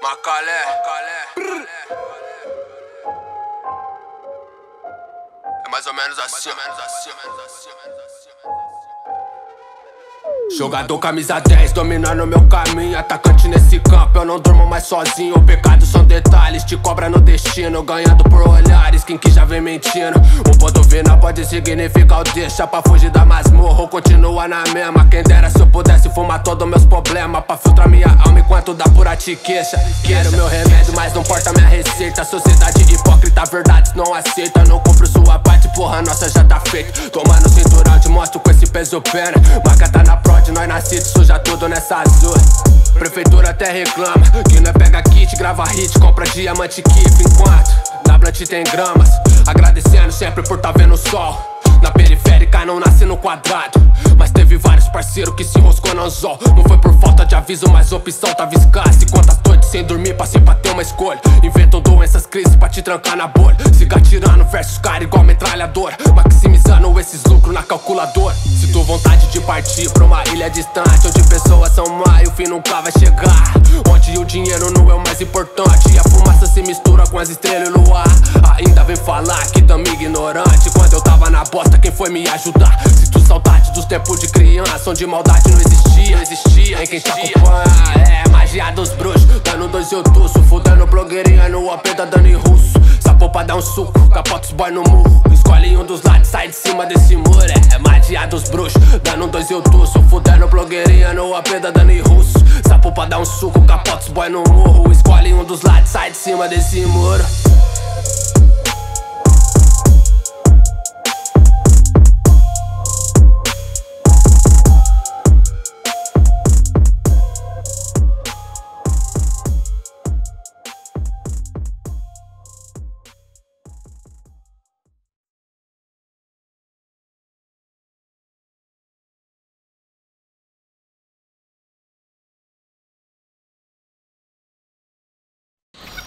Macalé. É mais ou menos assim. Jogador camisa 10, dominando meu caminho. Atacante nesse campo, eu não durmo mais sozinho. O pecado são detalhes, te cobra no destino. Ganhando por olhares, quem que já vem mentindo. O ponto final pode significar o deixa pra fugir da masmorra ou continua na mesma. Quem dera se eu pudesse fumar todos meus problemas pra filtrar minha alma enquanto dá pura te queixa. Quero meu remédio, mas não importa minha receita. Sociedade hipócrita, verdades não aceita. Não compro sua parte, porra, nossa já tá feita. Toma no cinturão, te mostro com esse peso pena. Marca tá na prod, nós nascidos, suja tudo nessa azul. Prefeitura até reclama que nós pega kit, grava hit, compra diamante kiff. Enquanto na Blunt tem gramas, agradecendo sempre por tá vendo o sol. Na periférica não nasce no quadrado, mas teve vários parceiros que se enroscou no anzol. Não foi por falta de aviso, mas opção tava escassa. E quantas noites sem dormir, passei pra ter uma escolha. Inventam doenças, crises pra te trancar na bolha. Siga tirando versus cara igual metralhadora, maximizando esses lucros na calculadora. Se tu vontade de partir pra uma ilha distante, onde pessoas são má e o fim nunca vai chegar, onde o dinheiro não é o mais importante e a fumaça se mistura com as estrelas e o luar. Ainda vem falar que tamo ignorante, quando eu tava na bosta quem foi me ajudar? Sinto saudade dos tempos de criança, onde maldade não existia. Em quem te acompanha é magia dos bruxos, dando 2 eu tuço, fudendo blogueirinha no OP da Dani Russo. Sapou pra dar um suco, capota os boy no murro. Escolhe um dos lados, sai de cima desse muro. É magia dos bruxos, dando 2 eu tuço, fudendo blogueirinha no OP da Dani Russo. Sapou pra dar um suco, capota os boy no murro. Escolhe um dos lados, sai de cima desse muro.